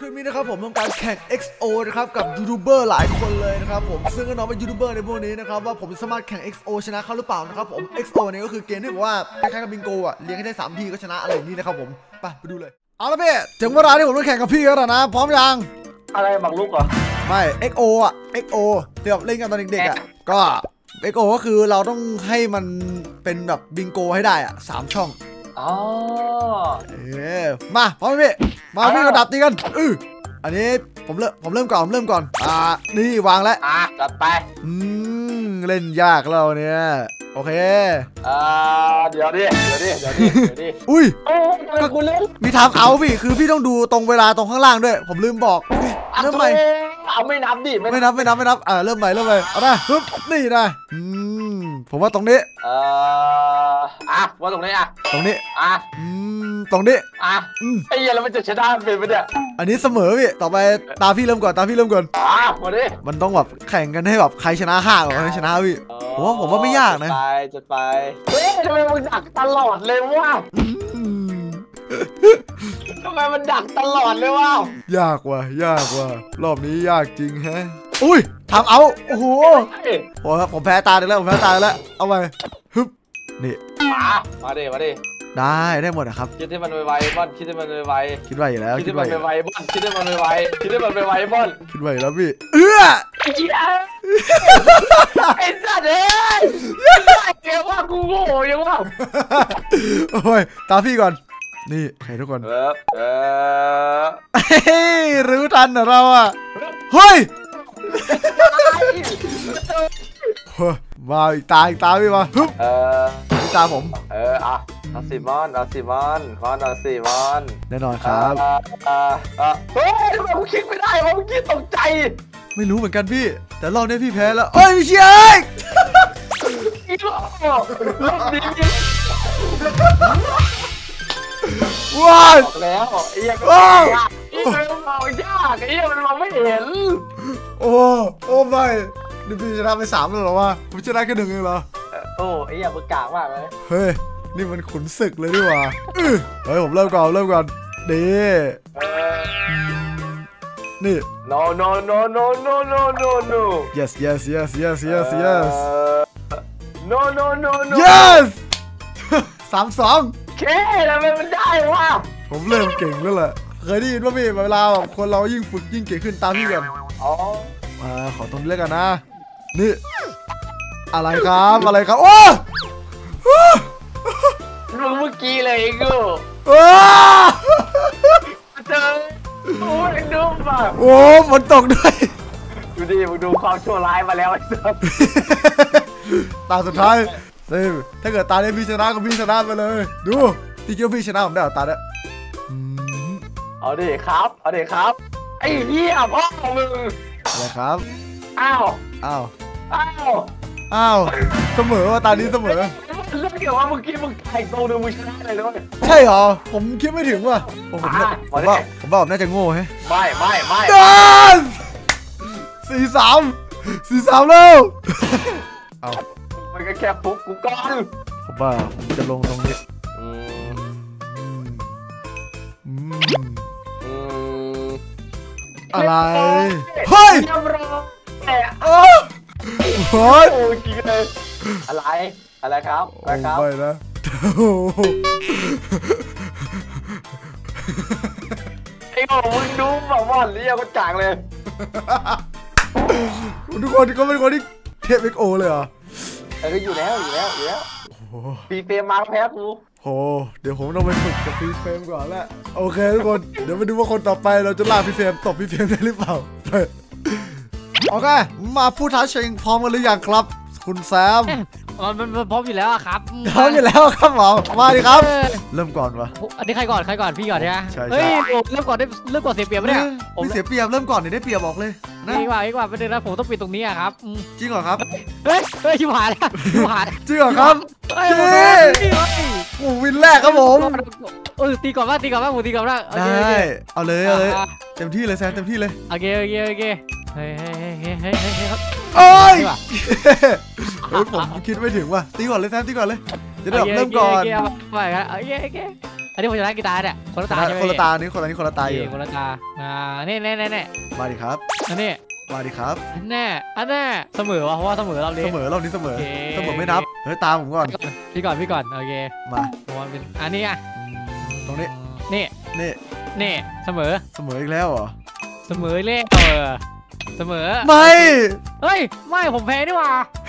คลิปนี้นะครับผมทำการแข่ง XO นะครับกับยูทูบเบอร์หลายคนเลยนะครับผมซึ่งน้องเป็นยูทูบเบอร์ในพวกนี้นะครับว่าผมสามารถแข่ง XO ชนะเขาหรือเปล่านะครับผม XO เนี่ยก็คือเกมที่บอกว่าคล้ายๆกับบิงโกอ่ะเลี้ยงให้ได้3ทีก็ชนะอะไรอย่างนี้นะครับผมไปดูเลยเอาละพี่ถึงเวลาที่ผมต้องแข่งกับพี่แล้วนะพร้อมยังอะไรหมักลุกเหรอไม่ XO อ่ะ XO ที่แบบเล่นกันตอนเด็กๆอ่ะก็ XO ก็คือเราต้องให้มันเป็นแบบบิงโกให้ได้อ่ะ3 ช่องอ๋อมาพร้อมไหมพี่มาพี่กระดับตีกันอันนี้ผมเริ่มก่อนนี่วางแล้วจัดไปเล่นยากแล้วเนี่ยโอเคเดี๋ยวดิอุ้ยก็กูเล่นมีทำเอาพี่คือพี่ต้องดูตรงเวลาตรงข้างล่างด้วยผมลืมบอกเริ่มใหม่ไม่นับดิไม่นับเริ่มใหม่เอาได้ปึ๊บนี่นะผมว่าตรงนี้ว่าตรงนี้ตรงนี้ตรงนี้ไอ้เหี้ยแล้วมันจะชนะเป็นไปเนี่ยอันนี้เสมอพี่ต่อไปตาพี่เริ่มก่อนมาดิมันต้องแบบแข่งกันให้แบบใครชนะ5ก่อนใครชนะพี่ผมว่าไม่ยากนะจะไปเฮ้ยทำไมมันดักตลอดเลยวะทำไมมันดักตลอดเลยวะยากว่ะรอบนี้ยากจริงฮะอุ้ยทำเอาโอ้โหผมแพ้ตาแล้วเอาไปฮึบนี่มาดิได้หมดนะครับคิดให้มันไวๆบอลคิดให้มันไวๆคิดไวอยู่แล้วคิดให้มันไวๆบอลคิดให้มันไวๆคิดให้มันไวๆบอลคิดไวแล้วพี่ไอ้สัตว์เอ้ยเกี่ยวว่ากูโง่ยังว่าโอ้ยตาพี่ก่อนนี่ใครทุกคนรู้ทันเหรอเราอ่ะเฮ้ยมาอีกตาพี่มานี่ตาผมเอาสิมอนแน่นอนครับเฮ้ยทำไมกูคิดไม่ได้วะเมื่อกี้ตกใจไม่รู้เหมือนกันพี่แต่รอบนี้พี่แพ้แล้วเอ้ยไม่เชื่ออีกรอบนี้ว้าวแล้วไอ้ยังยากไอ้ยังมันมองไม่เห็นโอ้ไม่นี่พี่ชนะไป3แล้วเหรอวะผมชนะแค่1เองเหรอไอ้ยังมึงกากมากเลยเฮ้ยนี่มันขุนศึกเลยดีกว่าเฮ้ยผมเริ่มก่อนดีนี่ no yes no yes 3-2 เคทำไมมันได้วะผมเริ่มเก่งแล้วแหละเคยได้ยินว่าพี่เวลาคนเรายิ่งฝึกยิ่งเก่งขึ้นตามพี่กันขอตรงนี้แล้วกันนะนี่อะไรครับโอ้เมื่อกี้เลยกูเจอดูป่ะฝนตกด้วยดูดิมึงดูความชั่วร้ายมาแล้วไอ้เซิร์ฟตาสุดท้ายถ้าเกิดตาได้พี่ชนะก็พี่ชนะไปเลยดูพี่เกี่ยวพี่ชนะผมได้ตาได้เอาดิครับไอ้เหี้ยพ่อมึงอะไรครับอ้าวเสมอว่าตานี้เสมอเรื่องเกี่ยวว่าเมื่อกี้มึงแข่งโตดูมึงชนะเลยด้วยใช่เหรอผมคิดไม่ถึงว่ะผมว่าผมน่าจะโง่ฮะไม่ 4-3แล้วเอามันก็แค่ฟุกกูก่อนผมว่าผมจะลงตรงนี้อะไรเฮ้ยโอ้ยกินเลยอะไรครับไม่นะไอ้โง่มึงดูแบบว่าเรียกก็จางเลยทุกคนก็เป็นคนที่เทป XO เลยเหรอก็อยู่แล้วฟีเฟรมมาแพ้กูเดี๋ยวผมต้องไปฝึกกับฟีเฟรมก่อนแหละโอเคทุกคนเดี๋ยวมาดูว่าคนต่อไปเราจะล่าฟีเฟรมตบฟีเฟรมได้หรือเปล่าโอเคมาพูดท้าชิงพร้อมกันหรือยังครับคุณแซมมันพร้อมอยู่แล้วครับพร้อมอยู่แล้วครับหมอมาดิครับเริ่มก่อนวะอันนี้ใครก่อนพี่ก่อนใช่ไหมเฮ้ยเริ่มก่อนเสียเปรียบเนี่ยผมเสียเปรียบเริ่มก่อนเนี่ยได้เปรียบบอกเลยนะดีกว่าประเด็นนะผมต้องปิดตรงนี้อะครับจริงเหรอครับเฮ้ยชิบหายแล้วจริงเหรอครับโอ้วินแรกครับผมตีก่อนว่าผมตีก่อนว่าได้เอาเลยเต็มที่เลยแซมเต็มที่เลยโอเคเฮ้ยครับโอ้ยผมคิดไม่ถึงว่ะตีก่อนเลยแซมตีก่อนเลยจะได้เริ่มก่อนไปครับโอเคอันนี้ผมชนะกีตาร์เนี่ยคนละตาใช่ไหมคนละตานี่คนละนี่คนละตาอยู่คนละตานี่แน่มาดิครับอันนี้มาดิครับอันแน่เสมอวะเพราะว่าเสมอเราเลยเสมอรอบนี้เสมอไม่นับเฮ้ยตามผมก่อนพี่ก่อนโอเคมาผมว่าเป็นอันนี้อ่ะตรงนี้นี่นี่เสมออีกแล้วเหรอเสมอเลขเสมอไม่เฮ้ยไม่ผมแพ้นี่หว่า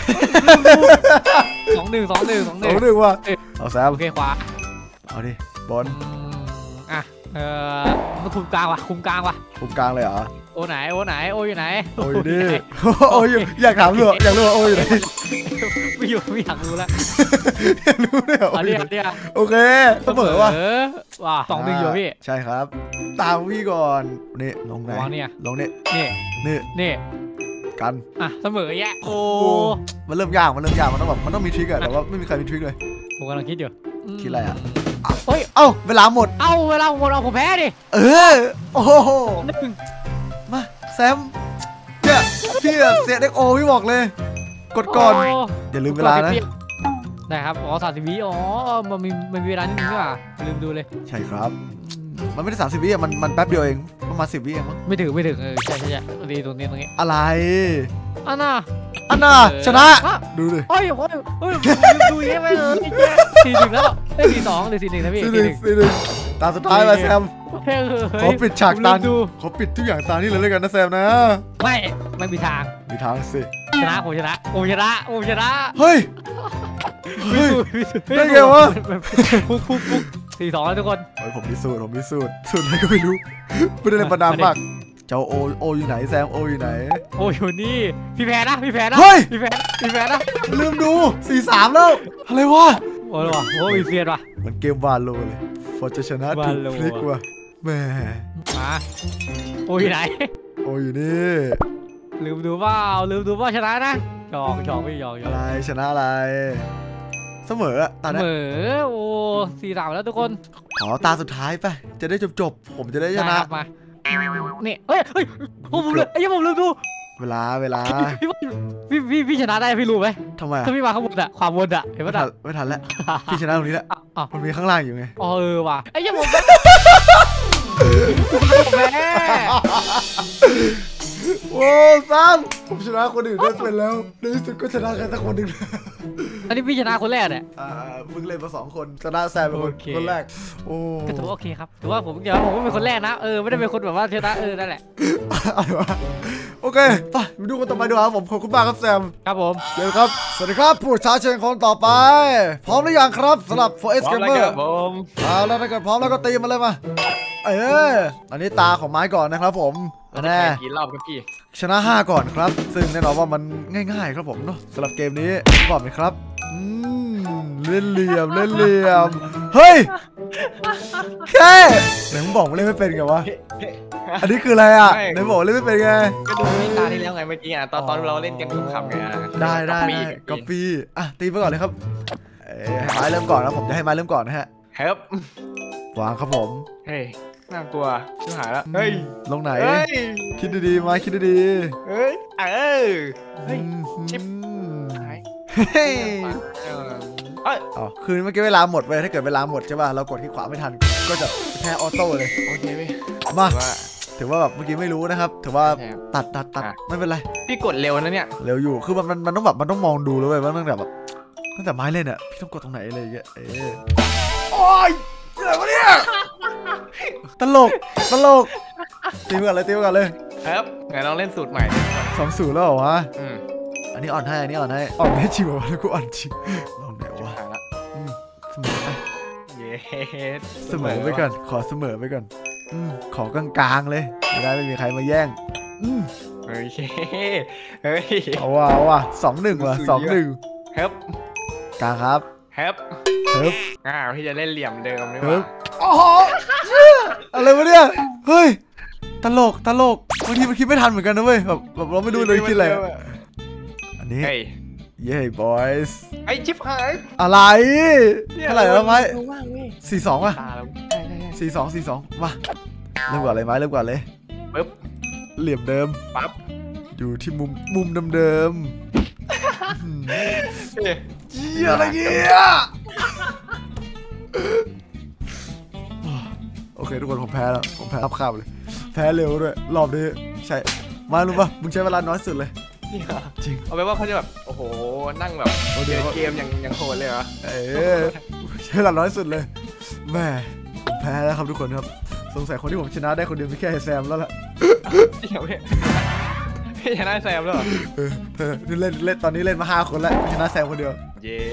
2-1 ว่ะเอาแซมโอเคขวาเอาดิบอลอ่ะมันคุมกลางว่ะคุมกลางเลยเหรอโอไหนโออยู่ไหนโอ้ยดิโอ้ยอยากถามเลยอยากรู้ว่าโอ้ยอยู่ไหนไม่อยากรู้แล้วอยากรู้เลยเหรออันนี้โอเคเสมอว่ะว่ะ2-1อยู่พี่ใช่ครับตามพี่ก่อนนี่ลงไหนลงนี่กันอ่ะเสมอแยะโอ้มันเริ่มยากมันต้องแบบมันต้องมีทริคอะแต่ว่าไม่มีใครมีทริคเลยผมกำลังคิดอยู่คิดอะไรอะเฮ้ยเวลาหมดเอาผมแพ้ดิโอ้โหมาแซมเนี่ยพี่เสียเด็กโอพี่บอกเลยกดก่อนอย่าลืมเวลานะได้ครับ30 วิมันมีเวลานิดนึงด้วยลืมดูเลยใช่ครับมันไม่ได้30 วิอะมันแป๊บเดียวเองประมาณ10 วิเองมั้งไม่ถึงใช่ดีตรงนี้อะไรอันน่ะชนะดูดิโอ้ยดูเยอะไปเลย4-1แล้ว4-2หรือ4-1นะพี่ 4-1ตาสุดท้ายมาแซมขอปิดฉากตาขอปิดทุกอย่างตานี่เลยกันนะแซมนะไม่มีทางสิชนะผมชนะเฮ้ยได้ไงวะฟุก4-2แล้วทุกคนผมพิสูจน์สุดอะไรก็ไม่รู้ไม่ได้เล่นประดามมากเจ้าโออยู่ไหนแซมโออยู่ไหนโออยู่นี่พี่แพ้นะเฮ้ยพี่แพ้นะลืมดู4-3แล้วอะไรวะโอ้ยเฟียดว่ะมันเกมวาโลเลยฟอร์จะชนะถูกพลิกว่ะแม่มาโออยู่ไหนโออยู่นี่ลืมดูว่าชนะนะหยอกไม่หยอกอะไรชนะอะไรเสมอตาเนี้ยโอ้4-3แล้วทุกคนขอตาสุดท้ายไปจะได้จบผมจะได้ชนะมานี่เฮ้ยผมลืมดูเวลาพี่ชนะได้พี่รู้ไหมทำไมถ้าพี่มาข้างบนอะความบนอะเห็นไหมไม่ทันแล้วพี่ชนะตรงนี้แหละมันมีข้างล่างอยู่ไงว่ะผมแพ้โอ้ซ้ำผมชนะคนอื่นได้เป็นแล้วในที่สุดก็ชนะใครสักคนหนึ่งอันนี้พี่ชนะคนแรกเนี่ยมึงเล่นมา2 คนชนะแซมเป็นคนแรกโอ้ก็ถือว่าโอเคครับถือว่าผมไม่เป็นคนแรกนะไม่ได้เป็นคนแบบว่าชนะนั่นแหละอะไรวะโอเคไปดูคนต่อไปดีกว่าผมขอบคุณมากครับแซมครับผมเจอครับสวัสดีครับผู้ท้าชิงคนต่อไปพร้อมหรือยังครับสำหรับ 4S Gamer แล้วถ้าเกิดพร้อมแล้วก็ตีมาเลยมาอันนี้ตาของไม้ก่อนนะครับผมแน่กี่รอบครับพี่ชนะ5ก่อนครับซึ่งแน่นอนว่ามันง่ายๆครับผมเนาะสำหรับเกมนี้บอกเลยครับเล่นเหลี่ยมเฮ้ยแค่ไหนมึงบอกมึงเล่นไม่เป็นไงวะอันนี้คืออะไรอ่ะไหนบอกเล่นไม่เป็นไงก็ดูตาที่แล้วไงเมื่อกี้ตอนเราเล่นกันขำๆไงได้ก๊อปปี้ตีไปก่อนเลยครับไม้เริ่มก่อนนะผมจะให้ไม้เริ่มก่อนนะฮะครับวางครับผมเฮ้ยน่ากลัวชิบหายแล้วเฮ้ยลงไหนคิดดีๆมาคิดดีๆเฮ้ยชิบหายคือเมื่อกี้เวลาหมดไปถ้าเกิดเวลาหมดใช่ป่ะเรากดที่ขวาไม่ทันก็จะแพ้ออโต้เลยโอเคไหมมาถือว่าแบบเมื่อกี้ไม่รู้นะครับถือว่าตัดไม่เป็นไรพี่กดเร็วนะเนี่ยเร็วอยู่คือมันต้องแบบมันต้องมองดูเลยว่าตั้งแต่ไม้เล่นอ่ะพี่ต้องกดตรงไหนอะไรอย่างเงี้ยโอ้ยอะไรวะเนี่ยตลกตีไปก่อนเลยครับไงลองเล่นสูตรใหม่ 2-0แล้วเหรอวะอันนี้อ่อนให้อ่อนให้จริงวะแล้วกูอ่อนจริงลองไหนวะเสมอไปเสมอไปก่อนขอเสมอไปก่อนขอกลางๆเลยไม่มีใครมาแย่งเฮ้ยเอาว่ะ2-1 ว่ะ 2-1 ครับกลางครับครับพี่จะเล่นเหลี่ยมเดิมนี่วะโอ้โหอะไรวะเนี่ยเฮ้ยตลกบางทีมันคิดไม่ทันเหมือนกันนะเว้ยแบบเราไม่ดูเลยคิดอะไรอันนี้เย้บอยส์ไอชิปหายอะไรเท่าไหร่แล้วไหม4-2 ว่ะ4-2 มาเริ่มก่อนเลยไหมเริ่มก่อนเลยปึ๊บเหลี่ยมเดิมปั๊บอยู่ที่มุมเดิมอะไรเงี้ยเคทุกคนผมแพ้แล้วผมแพ้รับข้ามเลยแพ้เร็วด้วยรอบนี้ใช่มารู้ปะมึงใช้เวลาน้อยสุดเลยจริงเอาไปว่าเขาจะแบบโอ้โหนั่งแบบเกมยังโหดเลยเหรอใช้เวลาน้อยสุดเลยแม่ผมแพ้แล้วครับทุกคนครับสงสัยคนที่ผมชนะได้คนเดียวมีแค่แซมแล้วล่ะพี่ชนะแซมแล้วเหรอเล่นตอนนี้เล่นมา5 คนแล้วชนะแซมคนเดียวเย้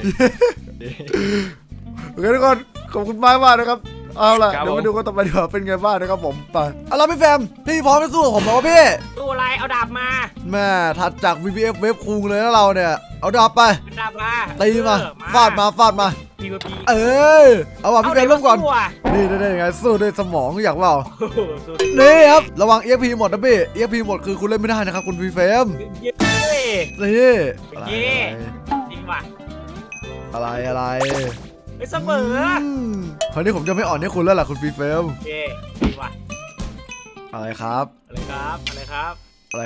โอเคทุกคนขอบคุณมากนะครับเอาล่ะเดี๋ยวมาดูกันต่อไปดีกว่าเป็นไงบ้างนะครับผมไปเอาล่ะพี่แฟมพี่พร้อมจะสู้กับผมแล้วพี่สู้อะไรเอาดาบมาแม่ถัดจาก VVF เว็บคุงเลยนะเราเนี่ยเอาดาบไปดาบมาตีมาฟาดมาเอาว่ะพี่แฟมเริ่มก่อนนี่ได้ไงสู้ด้วยสมองอยากเปล่านี่ครับระวัง EXP หมดนะพี่ EXP หมดคือคุณเล่นไม่ได้นะครับคุณพี่แฟมนี่จริงว่ะอะไรเสมอคราวนี้ผมจะไม่อ่อนให้คุณแล้วล่ะคุณฟีเฟลจริงว่ะอะไรครับอะไรครับเย่อะไร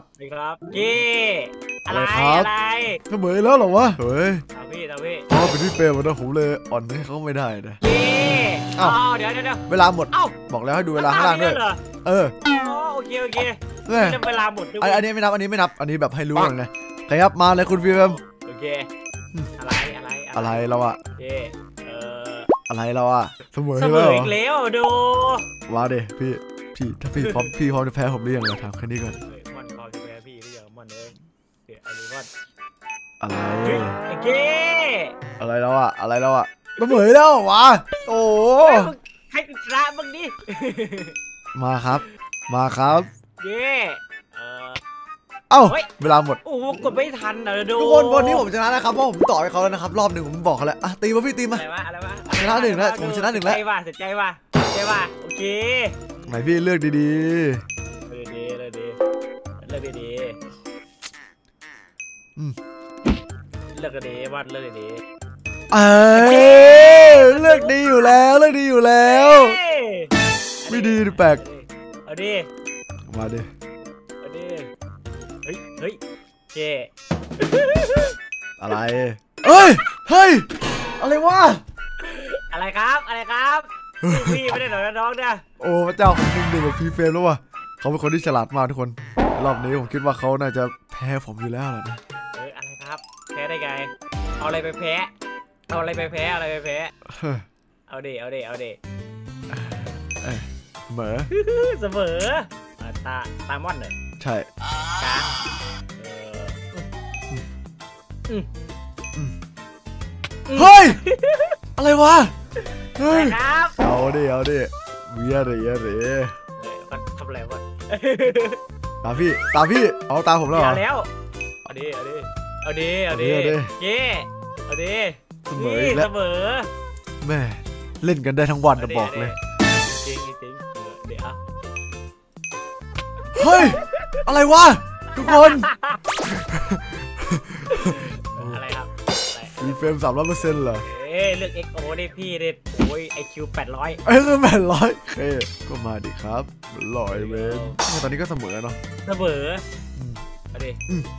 เสมอแล้วเหรอวะเฮ้ยพี่เป็นพี่เฟลนะผมเลยอ่อนให้เขาไม่ได้นะเดี๋ยวเวลาหมดบอกแล้วให้ดูเวลาข้างล่างด้วยโอเคเวลาหมดอันนี้ไม่นับอันนี้แบบให้รู้เลยไงใครครับมาเลยคุณฟีเฟลโอเคอะไรเราอะอะไรเราอะเสมออีกแล้วดูว้าเดพี่ถ้าพี่พร้อมจะแพ้ผมหรือยังเราถามแค่นี้ก่อนมันพร้อมจะแพ้พี่หรือยังมันเลยอะไรอะไรเราอะเสมอแล้ววะโอ้ให้ชนะมึงดิมาครับเวลาหมดโอ้กดไม่ทันนะดูทุกคนวันนี้ผมชนะนะครับเพราะผมต่อให้เขาแล้วนะครับรอบหนึ่งผมบอกเขาแล้วตีมาพี่ตีมาอะไรวะชนะ1แล้วผมชนะ1แล้วเสียใจว่ะโอเคไหนพี่เลือกดีวัดเลือกดีเลือกดีอยู่แล้วไม่ดีแปลกเอาดิมาดิเฮ้ยอะไรเฮ้ยอะไรวะอะไรครับพี่ไม่ได้หน่อยน้องเนี่ยโอ้พระเจ้า1-1กับพีเฟมแล้วว่ะเขาเป็นคนที่ฉลาดมากทุกคนรอบนี้ผมคิดว่าเขาน่าจะแพ้ผมอยู่แล้วนะอะไรครับแพ้ได้ไงเอาอะไรไปแพ้เอาดิเสมอตามอนเลยใช่กลางเฮ้ยอะไรวะครับเอาดิเวียเลยทำอะไรวะตาพี่เอาตาผมแล้วเหรอแล้วเอาดิเย่เอาดิเสมอแม่เล่นกันได้ทั้งวันจะบอกเลยจริงเดี๋ยวเฮ้ยอะไรวะทุกคนอะไรครับมีเฟรม300%เหรอเลือก XO ได้พี่เด็ดโอ้ย IQ 800 คือ800ก็มาดิครับลอยเว้นตอนนี้ก็เสมอเนาะเสมอเอาดิ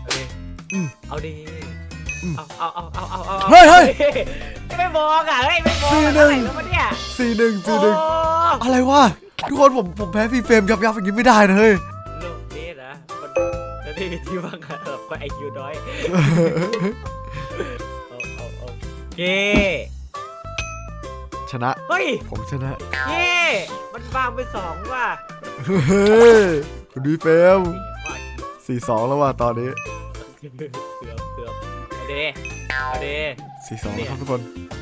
เฮ้ยไม่บอกอ่ะไม่บอกอะไรแล้วมันเนี่ย 4-1อะไรวะทุกคนผมแพ้พี่เฟรมยับอย่างนี้ไม่ได้นะเฮ้ยโลกนี้นะแล้วที่ว่างแบบก็ IQ น้อยเย่ชนะเฮ้ยผมชนะเย่มันวางไป2ว่ะคุณดีเฟล4-2แล้วว่ะตอนนี้เกือบเอาดิ 4-2แล้วครับทุกคน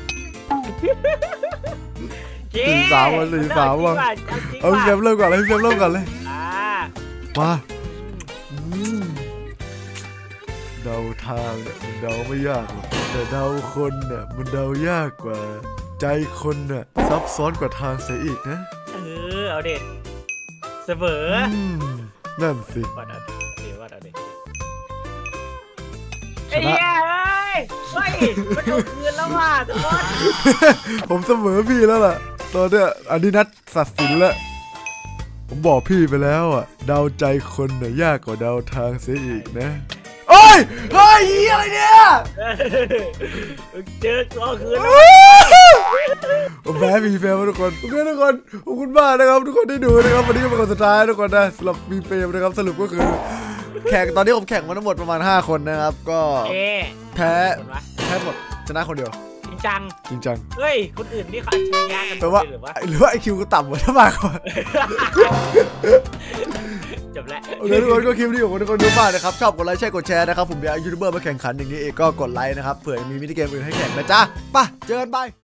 4-3ว่ะเอาพี่เฟลเริ่มก่อนเลยมาเดาทางเนี่ยมันเดาไม่ยากหรอกแต่เดาคนเนี่ยมันเดายากกว่าใจคนเนี่ยซับซ้อนกว่าทางเสียอีกนะเอาเด็ดเสมอนั่นสิวัดเอาเด็ดเฮ้ยมันถูกคืนแล้วว่ะทุกคนผมเสมอพี่แล้วล่ะตอนเนี้ยอันนี้นัดตัดสินแล้วผมบอกพี่ไปแล้วอ่ะเดาใจคนเนี่ยยากกว่าเดาทางเสียอีกนะเฮ้ยอะไรเนี่ยเจอตัวคืนผมแพ้มีเฟลทุกคนโอเคทุกคนขอบคุณมากนะครับทุกคนที่ดูนะครับวันนี้ก็เป็นคนสุดท้ายทุกคนนะสำหรับมีเฟลนะครับสรุปก็คือแข่งตอนนี้ผมแข่งมาทั้งหมดประมาณ5คนนะครับก็แพ้หมดชนะคนเดียวจริงจังเฮ้ยคนอื่นนี่เขาอัจฉริยะกันแปลว่าหรือว่าไอคิวก็ต่ำกว่าถ้ามากกว่าจบแล้วโอเคทุกคนก็คลิปนี้ของทุกคนดูมากนะครับชอบกดไลค์แชร์กดแชร์นะครับผมอยากให้ยูทูบเบอร์มาแข่งขันอย่างนี้เองก็กดไลค์นะครับเผื่อมีมินิเกมอื่นให้แข่งนะจ๊ะไปเจอกันบาย